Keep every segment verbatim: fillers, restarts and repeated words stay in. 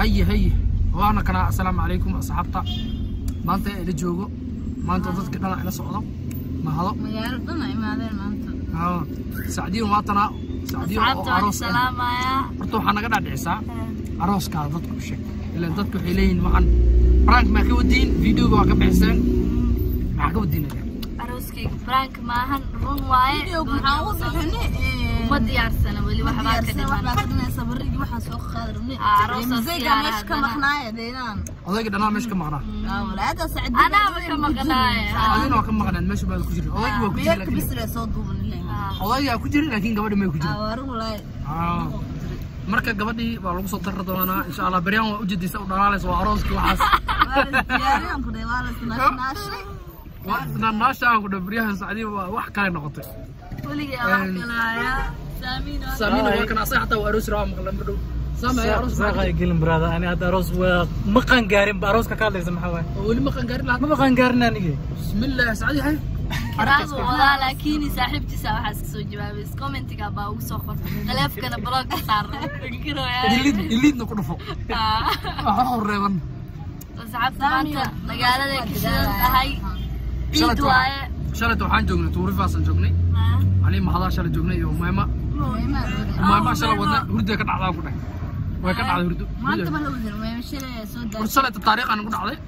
هي هي وانا كنا السلام عليكم اصحابتا ما انت اللي جوجو ما انت dadka dhana ila socdo ma hado magaaladana imaadeen maanta ها سعدي وماتنا سعدي وعروس salaamaya horta waxa naga dhacaysa arooska dadku sheeg ilaa dadku waxay leeyihiin waxan prank ma ka wadin video-ga waa ka bixiseen ma ka wadin arooskayga prank maahan run waaye waxaan u bixinay ma diyaarsana wali waxa baa ka dhiman waxa qadnaysa barigi waxa soo qaadarnay arooska meesh ka maqnaay deedan odayga dhanaa meesh ka maqnaa walaada sacdi ana ma ka maqnaay adina waa ka maqnaan meesh baa ku jira odayga waa ku jira laakiin bisla soo duuban odayga ku jira laakiin gabadha ma ku jira waru walay ah marka gabadhii waa lagu soo darro doonaa insha Allah bariyaan waa u jeedisa u dhalaalayso waa arooski waxaas diyaariyaan ku dheewaalayso naashay وأنا ناشا أقول بريها سعدي واحد كان نقطة. ولي واحد كلايا سامين. سامين هو كان أصيح حتى وأروس رام قلنا بدو. سامع يا أروس. ساقي يقولن برادا أنا هذا أروس ومقان قارن بأروس كقال لازم حواه. واللي مقان قارن لا. ما مقان قارن أنا. بسم الله سعدي هاي. برافو والله لكني صاحبتي سوا حاسس جواب بس كومنت كابا وسوقر. غلاف كان بلاك صار. كيلو يا. اللي اللي نقول فوق. آه. الريبان. صاحبتي أنت مقالة كذا هاي. شلت شلت وحان جوجني توري فاسن جوجني علي ما هذا شلت جوجني يوم مهما مهما شلت ودنا هردي كذا على كذا وكذا على هردو ما أنت بلو ذي ما يمشي له سود ورسلت الطريق أنا قلت عليه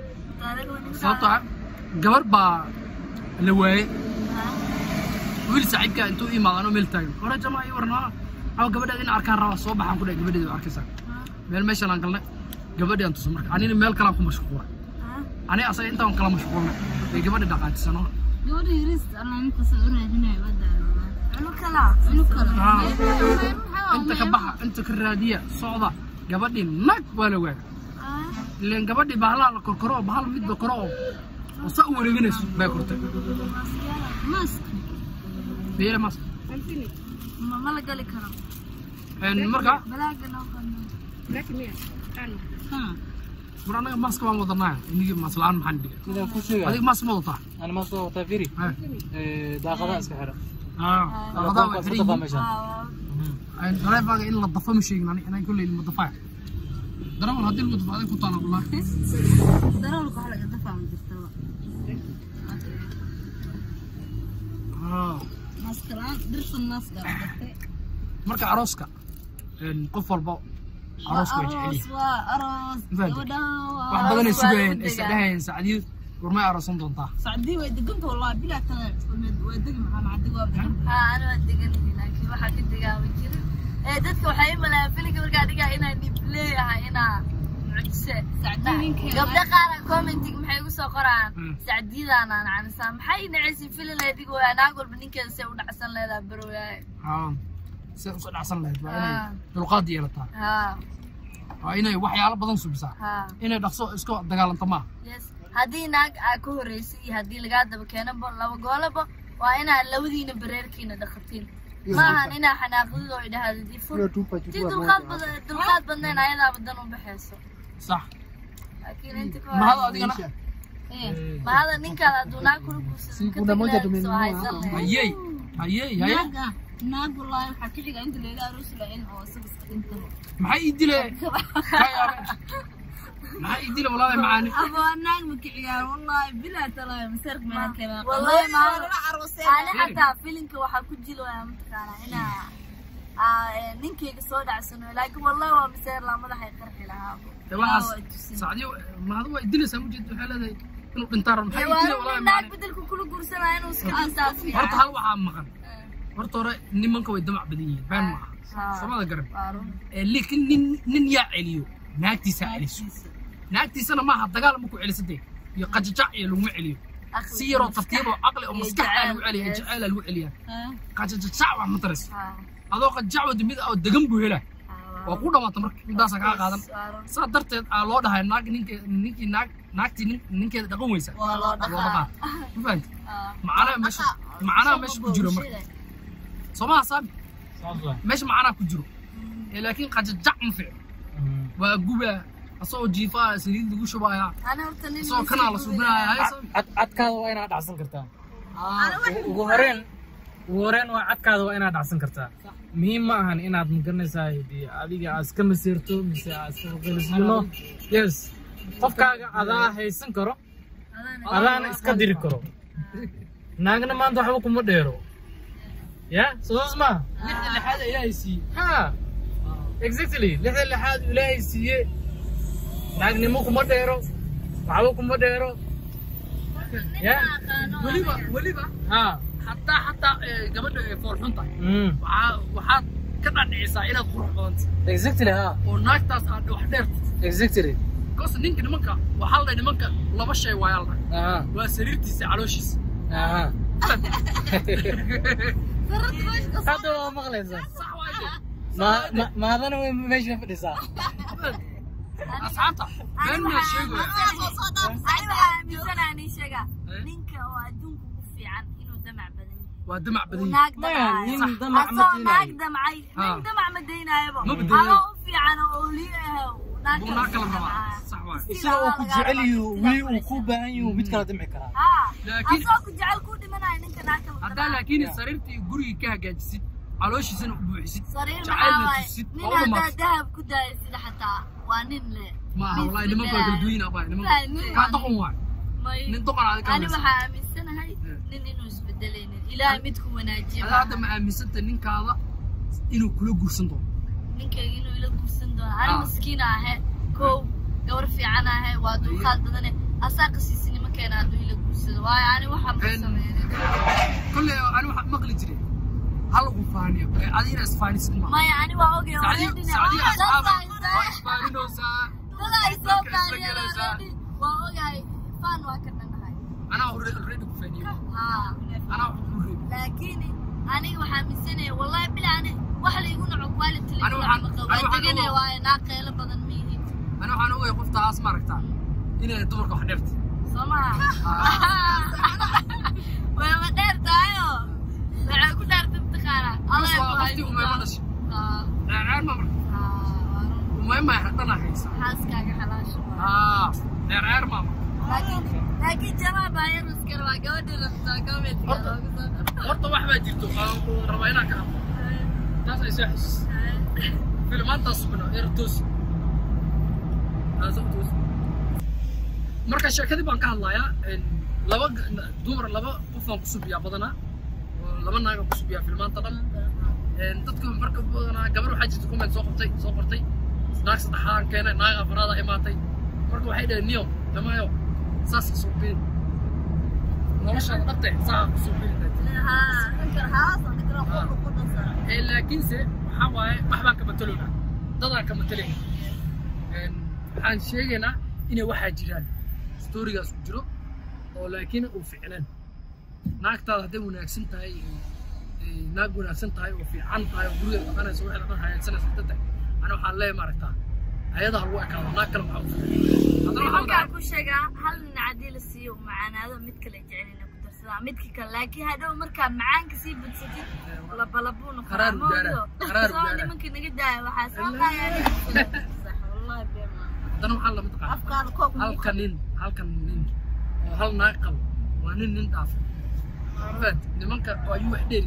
صوتها قبر با لواي ويل سعيد كان أنتو إيه ما أنا ملتاين ورا جماعة ورنا أو قبر ده إن أركان رأس صوب حن كذا قبر ده أركسا ميل ماشي أنا قلنا قبر ده أنتو سمرك أنا ميل كلامكم مشهور أنا أصلا أنت هم كلام مشهور قبل دقائق سنة. قبل يرست أنا أنت سأقول هنا بدأ. أنا كلا أنا كلا. أنت كبحة أنت كرادية صعدة قبل دي نك ولا وين. لين قبل دي بحلا الكركرو بحلا ميت بكرو وسأول جنس بكرته. ماسك. بيلا ماسك. ما ما لقى لي كرام. إن مرجع. بلاقي نوكان. لكن مين؟ أنا. ها. برأنا ماسك ما وضعنا إني مسلان محندي. إذا كوشي. هذيك ماسك موضع. أنا ماسك موضع فيري. ده غذاء سكحرة. آه. غذاء فري. آه. أنا رأي باقي إلا الضفة مش يعني أنا يقول لي المضفة. درام هذي المضفة هذي كنت أنا أقول لك. درام القهوة لقد دفع من التوا. آه. ماسكران درس الناس قاعد. مركع عروسك. نقفل بو. عروسك يجي. أروس وأروس. واحد بدنا يسوين إستدهين سعدي ورما عروسهم دونتا. سعدي ويدقنت والله بلا تنا ويدقن مع الدقوة. ها أنا ودقن لكن ما حد دقا وجري. إيه دتك وحي ملا فيلك ورقا دقا هنا نبلي هنا معجزة. سعدي قبل قارن كومنتيك محي وسو قران. سعدي ذا أنا عن سام محي نعسي فيلم لا يدقوا أنا أقول بنيك نسوي نعسن لا بروي. ها. سوي نعسن لا بروي. بالقاضي يلا تا. ها. inay waxyaalo badan subisa inay dhaqso isku dagaalanto ma yes hadii naag ay ku horeysay hadii laga daba keenabo laba goolaba waa ina lawadiina bareerkiina dhaqatiin ma ahan ina xanaaqdo oo idhaahdi fur dulqaad badan dulqaad badan ayada badan u baxayso sax laakiin inta ko ma hada adigana ee ma hada ninka aduna ku rukusan ka tagay ayay ayay ayay naag wallahi waxa ka xiga inta leeyahay aroos la in oo sabis inta maxay idile maxay idile wallahi maani abo naag ma kiciyaa wallahi bila talaa masark ma kala wallahi ma aroosay ana hatta filinka waxa ku jilo waa mataqaana ina aa ninkeyga soo dhacsano laakiin wallahi waa masar la madaxay qarxi lahaa waxaas saacadiyo ma hada waa idile samujid waxa leedahay inuu dhintaar maxay idile wallahi naag beddelku kula guursanaa inuu iska asaasi horta hal waxa maqan horta hore nimanka way damac badan yihiin baan ma samada garab ee laakiin nin nin yaa celiyo naagtiisa celiso naagtiisana ma aha dagaal ma ku celisatay iyo qajajac iyo lagu celiyo si yaro tartiib oo aqli oo maskax ah lagu celiyo jacayl lagu celiyo qajajac wax ma taris adoo qajac wada mid oo degan buu helaa waa ku dhamaatay markii midaas ka qaadan saa darteed aa loo dhahay naag ninka ninkii naag naagtii ninkeeda dhaqan weysa waa loo dhaqaa fahant macana meesha macana meesha ku jiro marka سماه صاب مش معنا كجرو لكن قد جاء مفع وجوبا أصو جيفا سنين دقو شبايا أنا أرتني صو كنا على صوبنا هاي عد عد كذا وين عد عسل كرتان وجمرين wareen waa cadkaada waa inaad dhacsan kartaa muhiim ma ahan inaad magaranaysaa adiga aad iska masiirto mise aad iska qeybsino yes qofkaaga adaa haysan karo adaana iska diri karo naagna maanta waxba kuma dheero ya soos ma lixda lixaad ilaahay siiyey ha exactly lixda lixaad ilaahay siiyey naagnimo kuma dheero waxba kuma dheero ya weliba weliba ha حتى حتى قبل فورحون طاي وح وحات كنا نعيسى إلى قرحون exactly ها وناكتاس عند وحدرت exactly قص نينك نمكا وحلا نمكا لا بشيء ويالنا اه وسريرتي سعلوشيس اه فرت وش هذا هو مغلق صح وايد ما ما ما هذا انا ماشي في الإساءة أصحابته بين ما شيء أنا مثلا أنا شجع نينك وأدونك في عن إنه دمع بدني ودمع بدني وناك ما دمع نين دمع أصلا مدينة ناك دمعي نين دمع مدينة يبا ما بدنا. أنا في عن أولياء وناك وناك لما صح وايد إساءة وكو جعلي وي وكوبا أيو بيت كلا دمع كرا ها لكن أصلا كنت جعل كودي منها نينك ناك هذا لكن سريرتي قري كه جالسين علوشي سنة بوحسيت صرير جعلنا معاي تسيت نين والله ما هذا ذهب كده يصير حتى وانين له ما والله لما كنت دوين أباي لما فاهمين. كان تقوم واحد ننتقل على أنا كم waxaa aaminsanahay nin inuu isbedelaynin ilaahay midku wanaajiyo هذا هذا ما أمسنت إنك هذا إنه كله قرصن دون ninkayga inuu ila guursan doono ani miskiin ahe kow gabar fiican ahe waa dulqaad badane asaa qasiisini ma keena hadduu ila guursado waayo ani waxaa ma sameeyay كل أنا واحد مقلي جري هلا وفاني أدينا إسفاني سمع maya ani waa ogay سعدي سعدي أصحاب وإسفاني نوسا dada ay soo baariyeen waa ogay faan waa ka dhanahay أنا أريد أريد كفاني ها أنا أريد laakiin aniga waxaa aaminsanaya wallahi bil ani wax la igu naco quality la أنا وحن- igu أنا وحن- naco waayo naa qeylo badan miihi أنا أنا أقول قفت أسمع ركتان إني دورك وحدرت Somaha. Waa ma dheer tahayo. Waxay ku dhaartay imtixaana. بس قفتي وما يمدش Ah. عير ما مرة Ah. وما يما يحطنا هيسا Xaaskaaga xalaasho. آه عير ما مرة Laakiin laakiin jamaa baayar iskar waa gabadha rabtaa gabadha loogu soo. horta wax baa jirto oo raba inaan ka hadlo taas ay saaxis filmaantaas subna ertos azabtos marka sheekadii baan ka hadlayaa laba dumar laba qof aan ku subiyaa badanaa laba naag aan ku subiyaa filmaanta dhan dadka marka badanaa gabar waxaa jirta comment soo qortay soo qortay naag saddexaan keenay naag afraad ay imaatay marka waxay dhaheen niyo dhamaayo saas ka soo biin nolosha dhabte saa ku soo biin Ha, inkar haas oo dikra qofka ku dhasara. ee laakiinse waxa waaye waxbaan ka matalona dadaan ka matalay waxaan sheegaynaa inay waxaa jiraan storygaas ku jiro oo laakiin uu ficnaan naagtaada hadday wanaagsan tahay naag wanaagsan tahay oo fiican tahay oo guriga dhaqanaysa waxay dhaqan hagaagsanaysa dadda ana waxaan leeyahay maaragtaa ayadaha lagu ekaado naag kale maxaa u fiican Halkaan ku sheegaa hal nin cadii la siiyo macaanaado mid kale jecelina ku darsadaa midka kale laakiin hadhow markaa macaanka sii budsatid labalabuuna Qaraar u gaara, qaraar u gaara. nimanka naga daaya waxaa soo qaayaan sax wallahi beema haddana waxaa lamid qaada afkaan koob halka nin halkan nin oo hal naag qabo waa nin nin dhaafay fad nimanka waa yu wax dheeri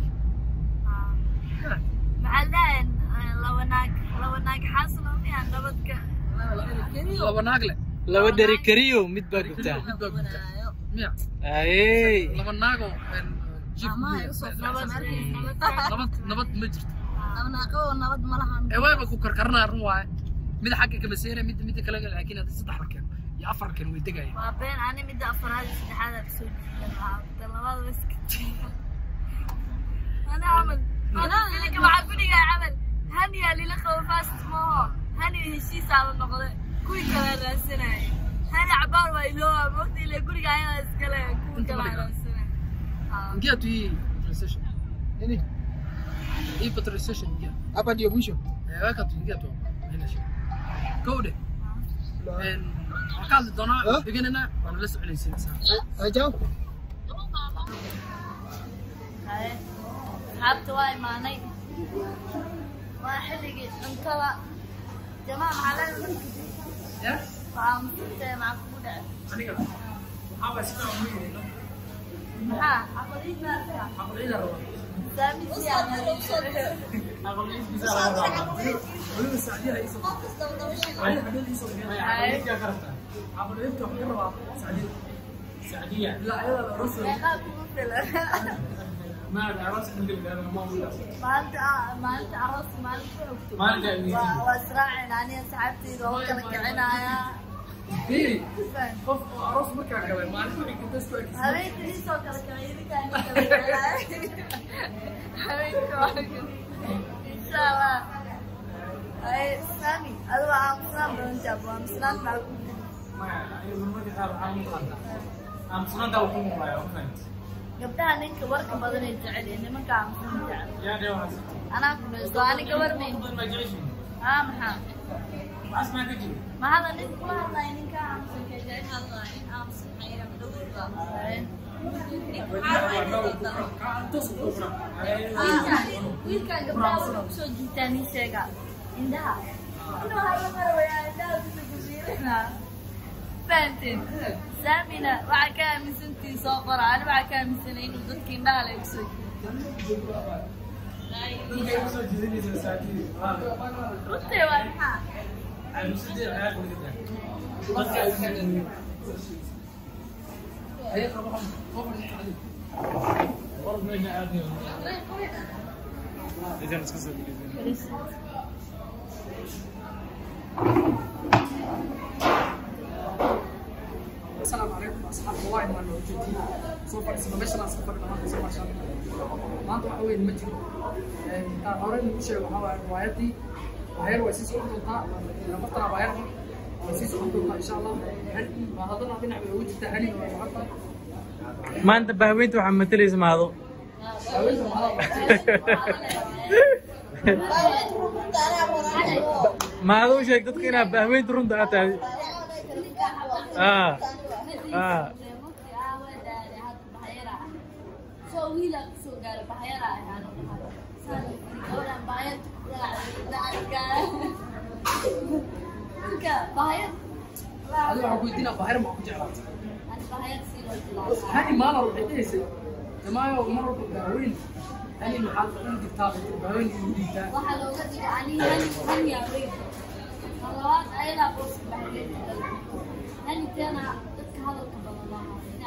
maxaa dhahayn laba naag laba naag xaaslo miyaan nabadka laba naag leh laba dheri kariyo mid baa gubtaa mid baa gubta miya ayey laba naagoo jif nabad nabad ma jirto naaqo nabad ma lahan ee wayba ku karkarnaa run waaye mid xagga kama seena mid mid kale laakiin hadda saddex rakeen iyo afar rakeen way degayaan waa been ani midda afraad iyo saddexaad aan soo jiidan lahaa talabaad waa iska ana camal ana filika waxaa ku dhigay camal haniya lila qabo fast mooho hani heshiisaa la noqday kuwii kale raadsanayay hani cabaar waa ilooba moogta ile guriga ayadaa iskale kuwii kale raadsanay ingia tu hii transition nini hii pa transition ingia hapa ndio mwisho eh weka tu ingia tu haina shida kode en wakazi doonaa deganana waan la soconaysiinaysaa ajaaw asxaabta waa imaanay waa xilligii cuntada jamaa maxaa leedahay ya waxaa musintee maxaa kugu dhacay aniga waxaa waa sida aan weynayno maxaa xaqadiid baa arkaa xaqleyda raba سامي سيانا ولما سعديها يسوي علي حدود يسوي عقل انت وحكرها سعديه سعديه لا يلا رسل ما العراس عندك انا ما اقول لك ما انت ما انت عروس ما انت ما انت واسراعي يعني صاحبتي دوك كعنايا ايه قف عروس ما كان قبل ما اعرف كنت اسمع حبيبتي لي سو كلا كعيدي كان حبيبتي ان شاء الله اي سامي ادوا عم سلام بنت ابو عم سلام معكم ما اي من وجه هذا عام قاده عم سنه داو كم واي فهمت gabdhaha ninka warka badan ay jecel yihiin nimanka aan ku jecel يا جواز anaa ku dhayso aniga warmayn ما جيش aa maxaa اسمع كجي ma hada nin kula hadlay ninka aan ku jecel hadlay aan sameeyay madowga wiilkan gabdhaha wuxuu kusoo jiitaa nin sheega indhaha inuu haya marwaya indhaha kusoo jiirina فانتين سامينا وعكا من سنتي صغر أنا وعكا من سنين وضدك ما على يكسر رتي وارحا السلام عليكم اصحاب والله ما لو جيتي سوف اسمشنا سفر ما سوف عشان ما انت حوي ما جرو انت هورن ugu sheego waxa riwaayadii waxay way sii socon doontaa laba tara bayar way sii socon doontaa insha Allah ma hadana dhinac bay ugu jirtaa halin waa hadda maanta bahweynta waxaa matalaysa maado maado sheeg dadka inaa bahweynta runta aad tahay اه اه ويلا سو قال بحيرة يعني أولا بحيرة لا لا بحيرة هذا هو يدينا بحيرة ما كنت عرفت أنا بحيرة سيرة هاي ما له حديث جماعة مرة بقاوين هاي محل عندي كتاب بقاوين يدينا وحلو قد يعني هني هني أريد خلاص أيلا بوس بحيرة هني تنا هذا كبر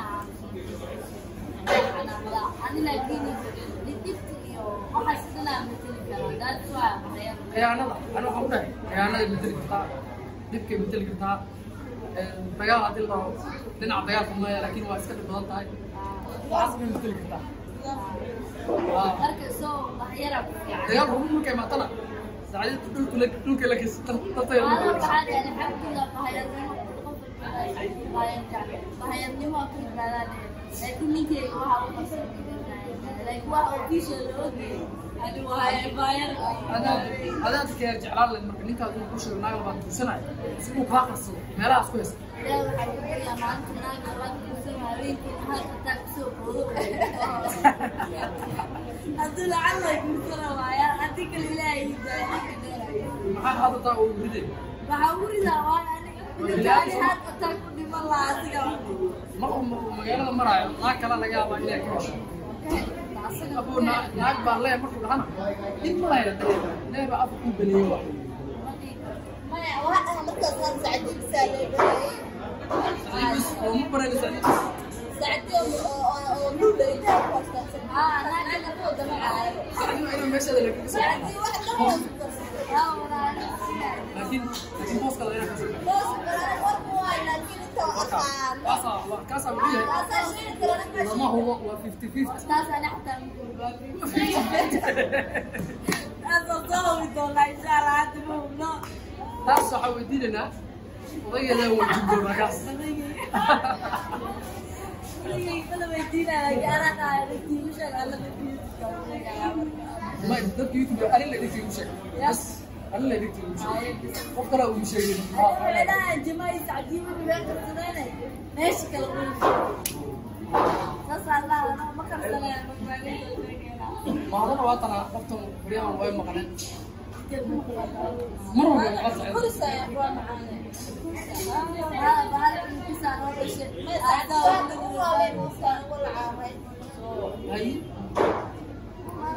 أنا لا أنا لكني لديت وحسنا مثل كذا ده سواء يا أنا أنا أقول يا أنا مثل كذا دبك مثل كذا بياض هذا الله لنا بياض ما لكن هو أسكت بضل هاي واسمه مثل كذا أركز سو بحيرة يا هم كم طلع سعيد تقول كل كل كل كيس تطير أنا بعد يعني حب كل بحيرة bahayarnimo ku badaan laakiin ninkay waxa uu qasay laakiin waxa uu kiisha loo geeyay ani waxa bahayar ada ada dadka jeclaan leh marka ninka uu ku sheegay naag baad tusanaay si uu ka qaso meelaha isku haysta ila waxa uu yahay maanta naag baad tusanaay weekii waxa ka soo qoodo hadda lacag ku saraaya hadii kale ilaahay hidaayay maxaa hada taa uu riday waxa uu ridaa waa يعني حتى تاكل دي والله عسكر ما هو مجال مراعي ما كلا لقى ما إلى كوش أبونا ناق بالله مركو هنا إيه ما لا يدري لا بقى أبو بليوا ما واحد أنا مثلا سعد سالي بس هو مو برا سعد سعد أو بليوا آه أنا أنا فوق معاه سعد أنا ماشي لك سعد واحد لكن لكن بوس كلا يا كسر بوس كلا هو لكن أنت أصلا كاسا كاسا وياه ما هو هو خمسين خمسين كاسا نحتى أصلا صوبي والله إشارة عتبهم لا تاسو حودي لنا وضيع له وجهه الرقاص ولا بيدينا لك أنا قاعد مش على ما يقدر يوتيوب أنا اللي أديك يوشك بس أنا اللي أديك يوشك وقرأ ومشي لا جماعة سعدين من بيت السنة ماشي كلام نص الله أنا ما كان سلام ما هذا وطنا وقتهم بريان وين مقنع مرة من العصر فرصة يا أخوان معانا هذا هذا الإنسان هذا الشيء هذا هو ولا عامل هاي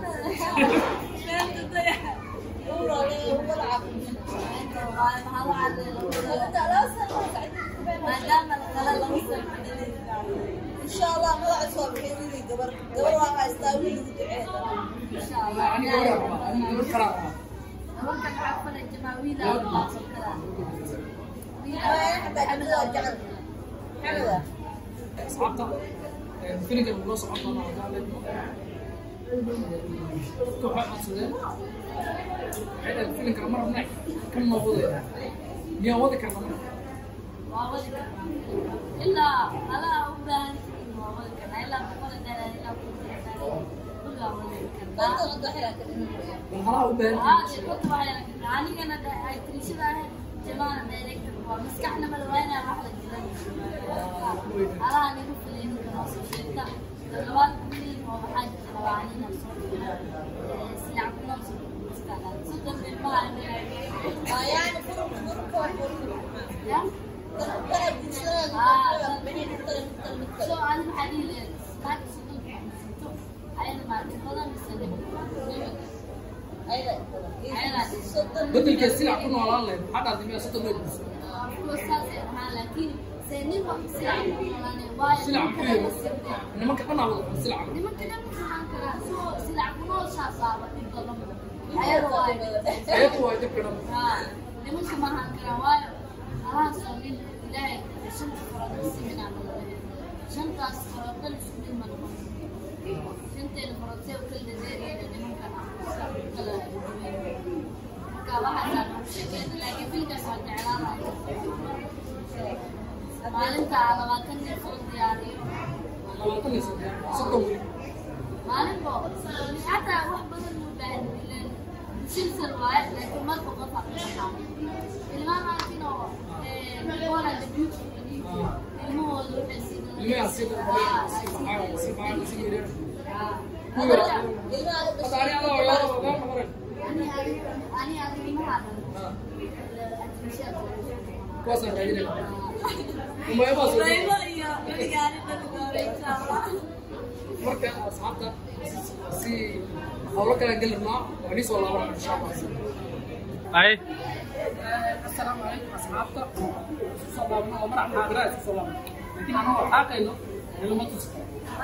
gabar gabar waa haystaawil lagu duceeyo insha Allah ani gabar ani gabar kala gabar ka xafada jamaawiila Allah sokala wiilaa hada xamada jacal xamada asxaabta فيلم لو صعد الله تعالى كوحة أصلاً هذا الفيلم كان مرة منيح كم موجود يا وضع كان مرة ووضع إلا على أوبان ووضع كان إلا بقول ده إلا بقول ده ولا وضع كان على أوبان آه كنت بعيا لكن عني كنا ده أكتريش ده جماعة دايركت ومسكحنا ملوانا راح للجيران على أن يروح لين كنا الغوال كلين وحاجة روانينا سلع كلهم سكالات صدق بالماء يعني فرق فرق يا شو أنا محلي ما تصدق أنا ما تفضل مستني أيوة أيوة بدل كسلع كنا على الله حتى عندما صدق بس لكن سنين وقت سلع سلع كله إنما كنا على سلع إنما كنا مكان سو سلع كنا شاسابة يبغون أيوة أيوة تكلم آه إنما كمان هنكرا واي آه سلين لا شنت فرد السمين عمله شنت أسفر كل سمين منهم شنت الفرد سوى كل ذري إنما كان كلا كواحد لكن في كسر إعلانات maalinta labaatan iyo shan diyaariyo labaatan iyo soddon maalinbo xataa wax badan u baahan yihiin silsil waaye laakiin marka qof aqoon ilmahaasina ee wala debut ilmahooda waxay ilmaha sida si fiican si fiican si yar kuwa qadaari Allah wala wala maran ani ani ani ilmaha kuwaas aan raadinay uma yaba soo marka asxaabta si hawlo kala galnaa wali soo laaban insha Allah ay السلام عليكم أصحابتا صلى الله ومرحبا بكم صلى الله لكن أنا حاقينه إنه ما تصل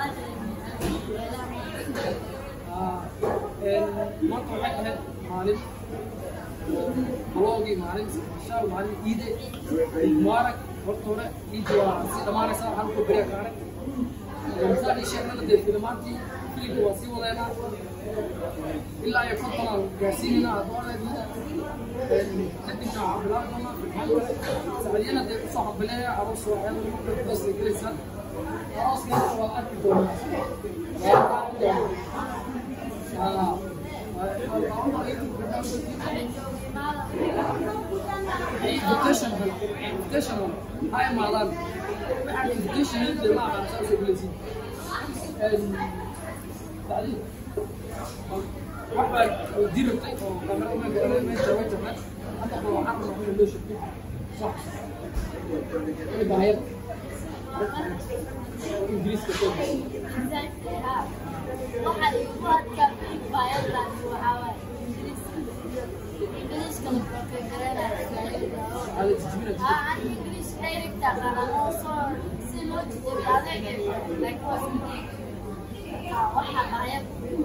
ما طلعت هاد معلم بلوغي معلم ما شاء الله معلم إيده مبارك وقتنا إيده وسيد ما نسأل عنه كبير كارك مثال الشيء من الدين فيلماتي فيلم واسي ولا إلا يفضل جالسيننا أدوار تدفع عبلاتنا سعدينا دي صاحب بلايا عروس وعيال بس جلسة عروس نحن والأكل دون invitation invitation هاي مالان واحد invitation اللي ما على أساس جلسين بعدين واحد يدير الطيب وكاميرا ما قال ما جوات جوات هذا هو حق من ليش صح اللي بعير انجليزي كتير واحد يقعد كان باير لا هو انجليزي كان بروفيسور هذا تجميل اه عندي انجليزي دايركت انا صار سيلوت هذا لايك واس واحد باير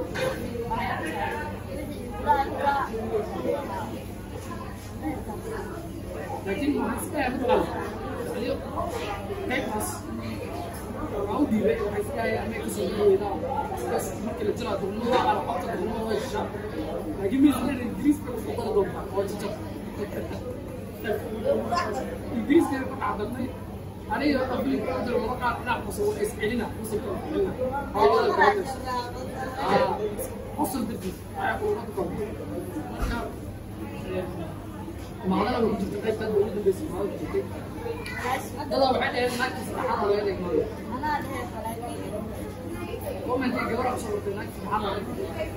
لكن ما حسيت أبدا اليوم كيف حس عودي بقى حسيت يعني كسر بس ممكن تطلع تقول على خط تقول الشعب لكن مين اللي الإنجليز بيفضل ضرب وجهه الإنجليز كانوا عدلني أنا يا قبل قدر وقع نعم وصور إسماعيلنا وصل هذا الكويس آه وصل بدي أقول لكم ما هذا لو كنت تقعد تقول لي بس ما كنت هذا لو بعد هيك ما كنت سبحان الله عليك انا هيك ولكن ومن تيجي ورا صورة هناك سبحان الله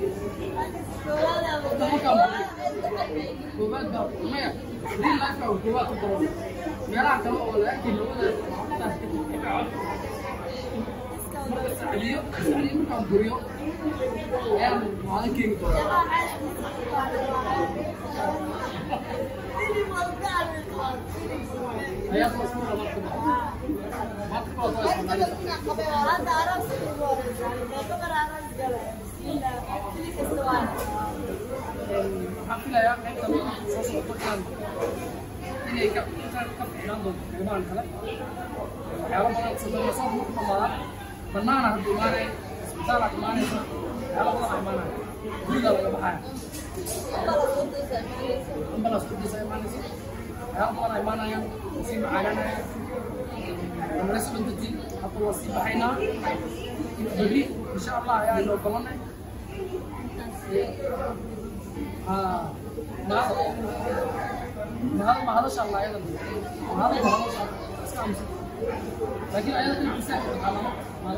وبعد ما دي لا وجوات الدراسة يراك ولا أكيد ولا اليوم اليوم كان بريو يا مالك كينج Ayaa ku soo rabaa. Ma ku qabo هذا عرس كبر عرس جبل waxaan filayaa qaybta soo socotaan inay ka ka fiicnaan doonto qiimahan kale waxyaalo badan sidoo soo ku dhamaada banaana haddii maanay isbitaal aad imaanayso waxyaalo badan imaanaya guriga laga baxaya ambalaas ku diisa imaanayso waxyaalo badan imaanayaan sii macaaganaya amala subantatiin hadda waa sii baxaynaa berri insha allah ayaa inoo balanay آه ما ما هذا ما هذا شاء الله أيضا ما هذا ما هذا شاء الله لكن أيضا كنا نساعد على ما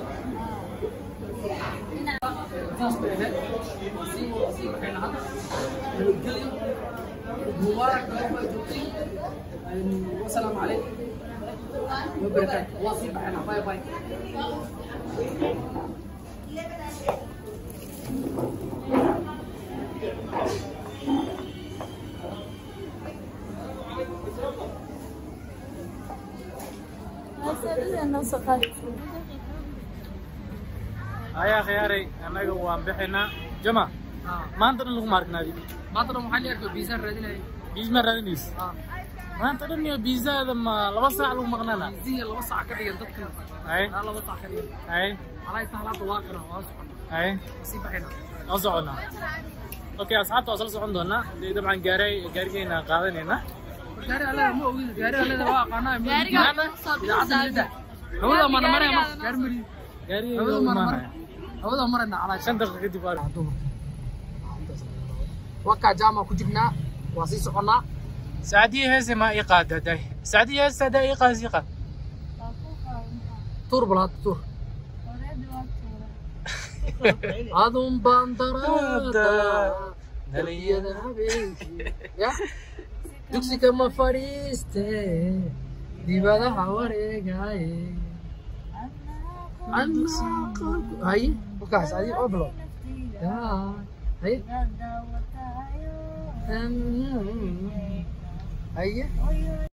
ناس بيهد سيم سيم كان هذا الجلي مبارك يوم الجمعة والسلام عليكم وبركاته واصيب معنا باي باي هيا خياري أنا جوان بحنا جماعة ما أنت اللي مارك نادي ما ترى محلي أركب بيزا ردينا بيز ما ردينيس ما أنت اللي بيزا لما لبص على مغنانا بيزا لبص على كذي ينتقل أي لا لبص على كذي أي على سهلات واقرة واصل أي سيب حنا أصعدنا أوكي أصحاب توصل صعدنا طبعا جاري جاري هنا قاعدين هنا جاري على مو جاري على ده واقعنا جاري على هو ده مرة مرة ما جاري مري جاري هو ده مرة مرة هو ده مرة على شن دقيقة كده بارك وقع جامع كتبنا واسيس قلنا سعدي هسه ما إيقاد هداي سعدي هسه ده إيقاد زيقة تور بلاد تور أظن بندرات نليا ذهبي يا دوكسي كما فريستي دي بدا حواري جاي أنا هاي وكاس هاي أبلو يا هاي هاي